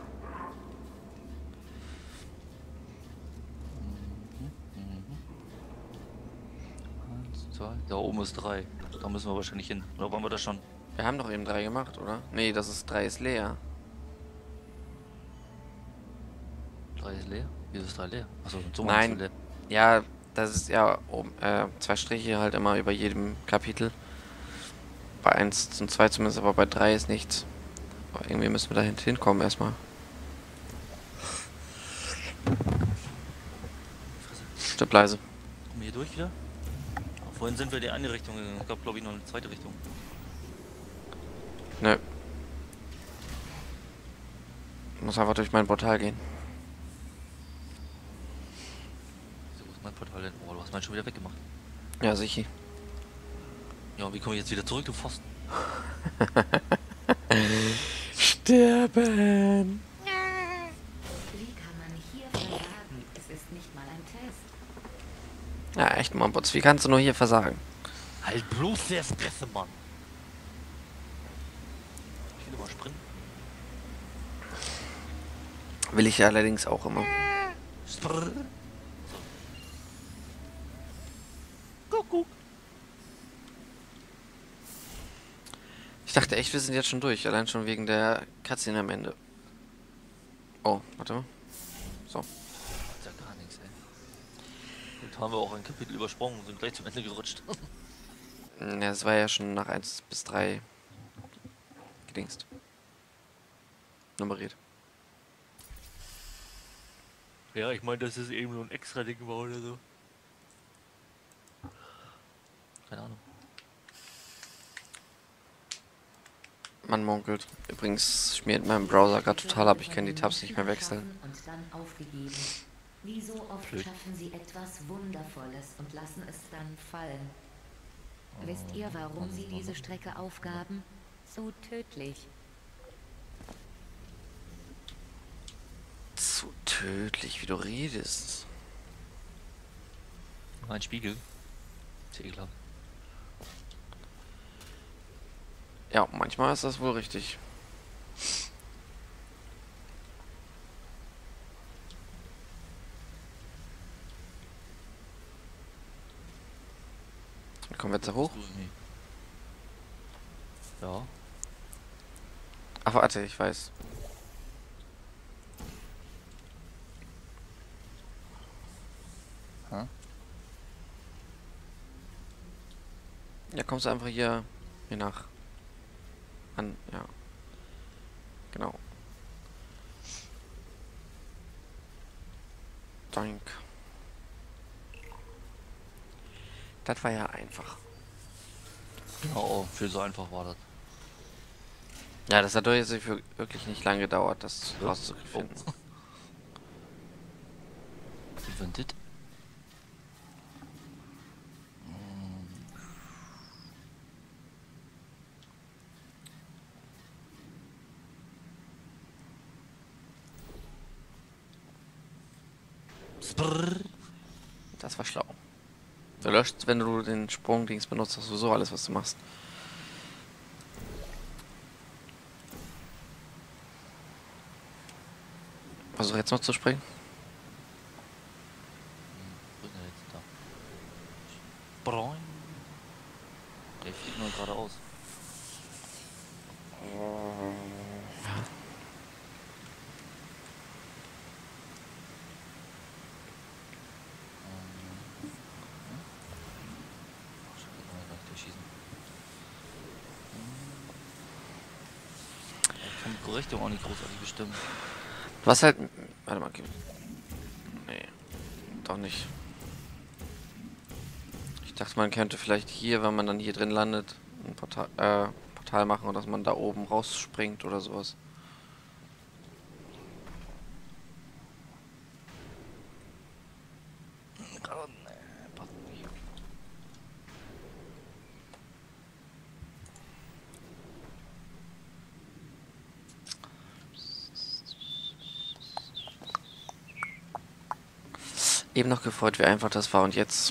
Eins, zwei. Da oben ist drei. Da müssen wir wahrscheinlich hin. Oder waren wir da schon? Wir haben doch eben drei gemacht, oder? Nee, das ist drei ist leer. Drei ist leer? Hier ist drei leer. Achso, so Nein. meinst du leer. Ja, das ist ja oben, äh, zwei Striche halt immer über jedem Kapitel. Bei eins und zwei zumindest, aber bei drei ist nichts. Aber irgendwie müssen wir da hinkommen erstmal. Stirb leise. Kommen wir hier durch wieder? Aber vorhin sind wir in die eine Richtung gegangen. Es gab, glaube ich, noch eine zweite Richtung. Nö. Muss einfach durch mein Portal gehen. So, wo ist mein Portal denn? Oh, du hast meinen schon wieder weggemacht. Ja, sicher. Ja, wie komme ich jetzt wieder zurück, du Pfosten? Sterben! Wie kann man hier versagen? Es ist nicht mal ein Test. Ja, echt, Mombotz. Wie kannst du nur hier versagen? Halt bloß der Fresse, Mann! Ich will mal sprinten. Will ich ja allerdings auch immer. Sprr. Kuckuck. Ich dachte echt, wir sind jetzt schon durch. Allein schon wegen der Cutscene am Ende. Oh, warte mal. So. Ist ja gar nichts, ey. Jetzt haben wir auch ein Kapitel übersprungen und sind gleich zum Ende gerutscht. Ja, das war ja schon nach eins bis drei gedingst. Nummeriert. Ja, ich meine, dass es eben so ein extra Ding war oder so. Keine Ahnung. Man munkelt. Übrigens schmiert mein Browser gerade total ab. Ich kann die Tabs nicht mehr wechseln. Und dann aufgegeben. Wie so oft Blöd. schaffen sie etwas Wundervolles und lassen es dann fallen. Wisst ihr, warum sie diese Strecke aufgaben? So tödlich. Zu tödlich, wie du redest. Ein Spiegel. Ist ja ekelhaft. Ja, manchmal ist das wohl richtig. Kommen wir jetzt da hoch? Ja. Ach, warte, ich weiß. Hä? Ja, kommst du einfach hier, hier nach. An, ja. Genau. Dank. Das war ja einfach. Genau, für so einfach war das. Ja, das hat doch jetzt für- wirklich nicht lange gedauert, das Ja. rauszufinden. Wie war das? Sprrr. Das war schlau. Du löscht, wenn du den Sprungdings benutzt, hast du so alles, was du machst. Versuch jetzt noch zu springen. Wo ist denn jetzt da? Broing. Der fliegt nur geradeaus. Ich kann die Richtung auch nicht großartig bestimmen. Was halt. Warte mal. Nee. Doch nicht. Ich dachte, man könnte vielleicht hier, wenn man dann hier drin landet, ein Portal, äh, Portal machen und dass man da oben rausspringt oder sowas. Eben noch gefreut, wie einfach das war und jetzt.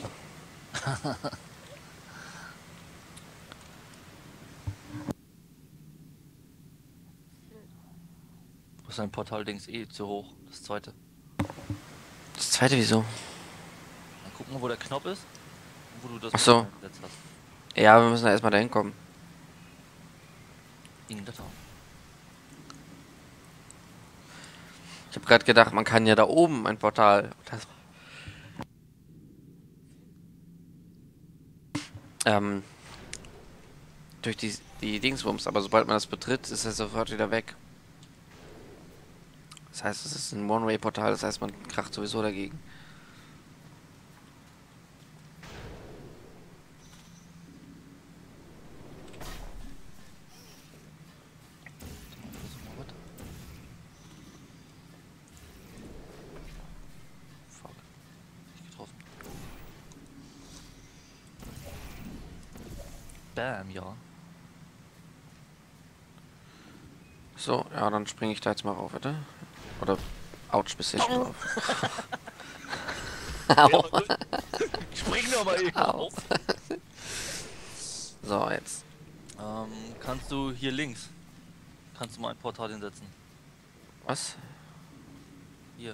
Wo ist dein Portal-Dings eh zu hoch? Das zweite. Das zweite, wieso? Dann guck mal, wo der Knopf ist. Und wo du das Ach so. Portal gesetzt hast. Ja, wir müssen da erstmal dahin kommen. In der Tat. Ich habe gerade gedacht, man kann ja da oben ein Portal. Das ähm, durch die, die Dingsbums, aber sobald man das betritt, ist er sofort wieder weg. Das heißt, es ist ein One-Way-Portal, das heißt, man kracht sowieso dagegen. Versuch mal weiter. Fuck. Nicht getroffen. Bam, ja. So, ja, dann springe ich da jetzt mal rauf, bitte. Oder ouch, bis ich drauf. Au. Spring doch mal eben Au. auf. So, jetzt. Ähm, kannst du hier links, kannst du mal ein Portal hinsetzen. Was? Hier.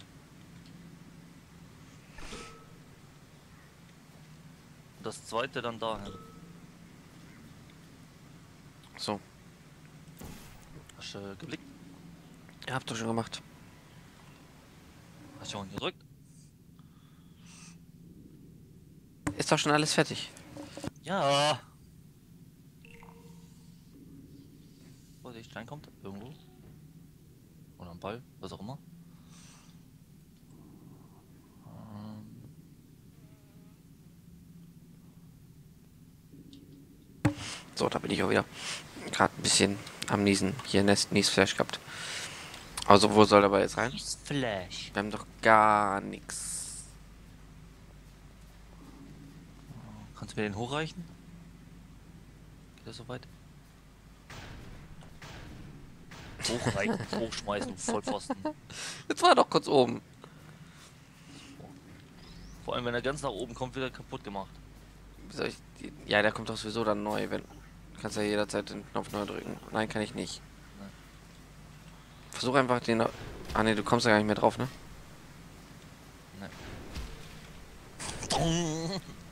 Und das zweite dann dahin. So. Hast du äh, geblickt? Ihr habt doch schon gemacht. Hast du schon gedrückt? Ist doch schon alles fertig. Ja. Wo der Stein kommt? Irgendwo? Oder ein Ball? Was auch immer. Ähm. So, da bin ich auch wieder. Gerade ein bisschen am Niesen. Hier Nest Niesflash gehabt. Also, wo soll der Ball jetzt rein? Flash. Wir haben doch gar nichts. Kannst du mir den hochreichen? Geht das so weit? Hochreichen, hochschmeißen, du Vollpfosten. Jetzt war er doch kurz oben. Vor allem, wenn er ganz nach oben kommt, wird er kaputt gemacht. Wie soll ich die, ja, der kommt doch sowieso dann neu. Wenn, du kannst ja jederzeit den Knopf neu drücken. Nein, kann ich nicht. Nein. Versuch einfach den. Ah ne, du kommst ja gar nicht mehr drauf, ne? Ne.